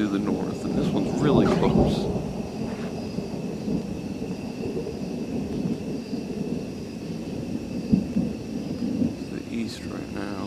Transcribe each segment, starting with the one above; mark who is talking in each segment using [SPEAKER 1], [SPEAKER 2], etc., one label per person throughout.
[SPEAKER 1] to the north, and this one's really close. It's the east right now.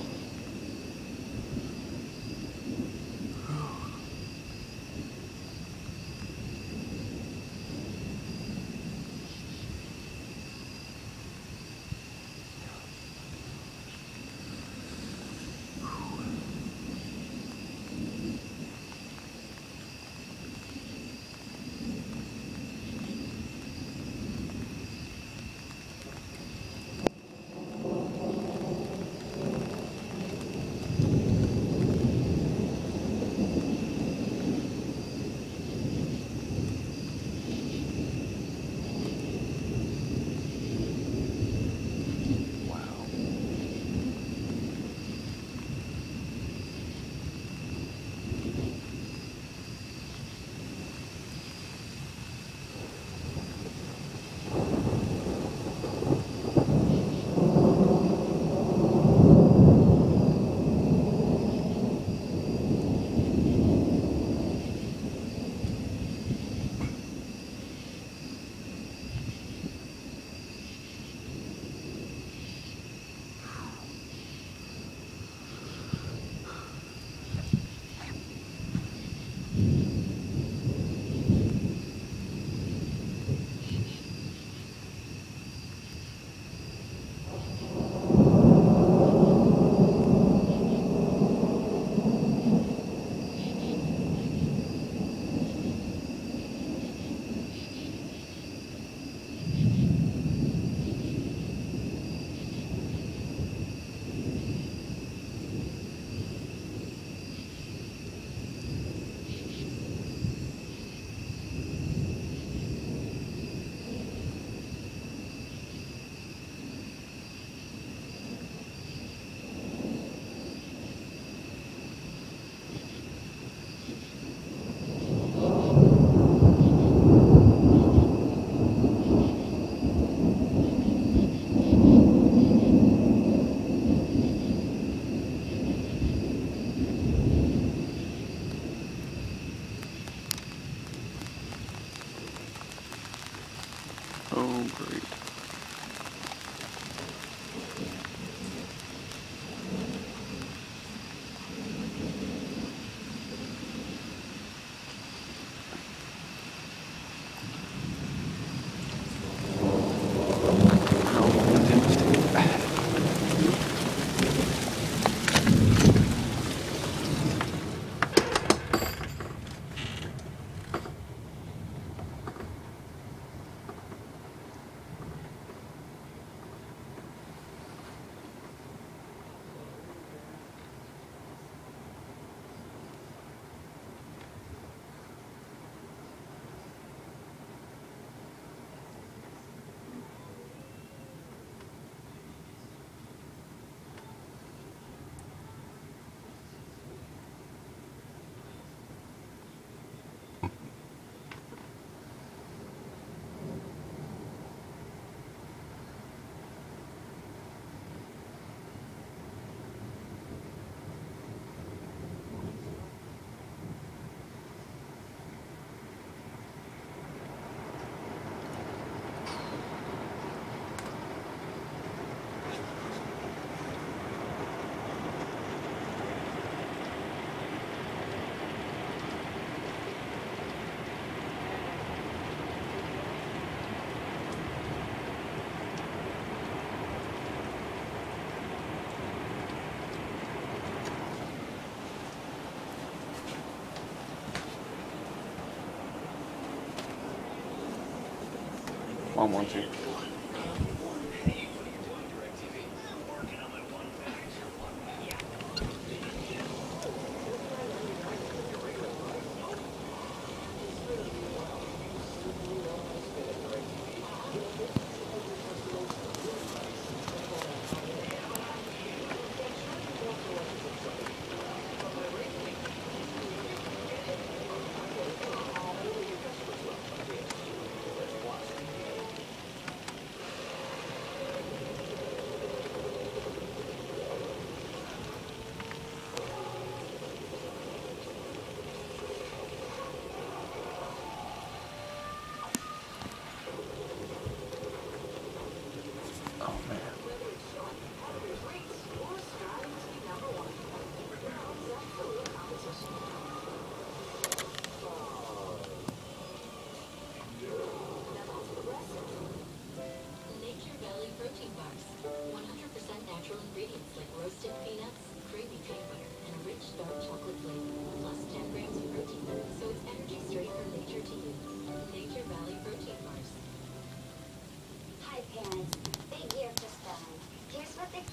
[SPEAKER 1] Oh, great. Mom wants you.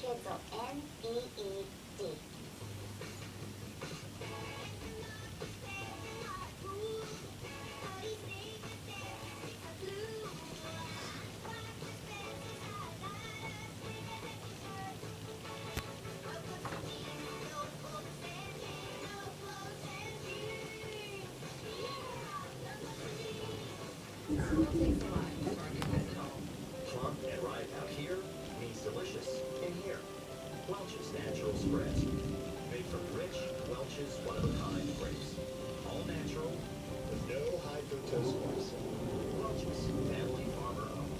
[SPEAKER 2] Cancel N-E-E-D.
[SPEAKER 3] Plump and ripe out here means delicious in here. Welch's Natural Spreads. Made from rich, Welch's one-of-a-kind grapes. All natural, with no high fructose corn syrup. Welch's, family farmer owned.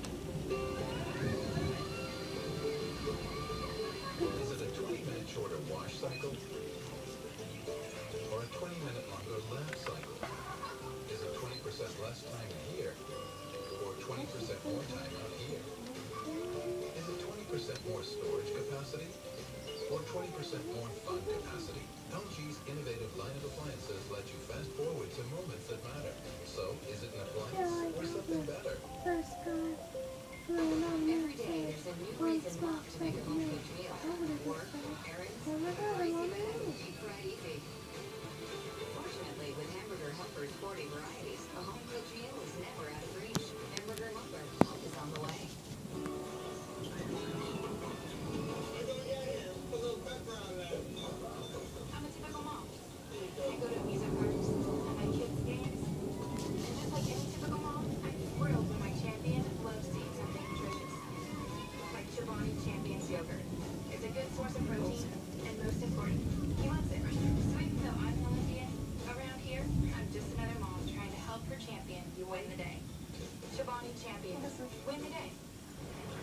[SPEAKER 4] Is it a 20-minute shorter wash cycle? Or a 20-minute longer lap cycle? Is it 20% less time here? Or 20% more time out here? Is it 20% more storage capacity? Or 20% more fun capacity? LG's innovative line of appliances let you fast forward to moments that matter. So, is it an appliance or something better?
[SPEAKER 5] Every day there's a new reason not to make a home cooked meal. Work, errands, crazy minute, deep fried easy. Fortunately, with Hamburger Helper's 40 varieties, a home cooked meal is never out of reach. Hamburger Helper is on the way. I'm a typical mom. I go to amusement parks, at my kids' games, and just like any typical mom, I'm thrilled when my champion loves to eat something nutritious. Like Chobani Champion's yogurt. It's a good source of protein, and most important, he loves it. So even though I'm an Olympian, around here, I'm just another mom trying to help her champion win the day. Chobani Champions, win the day.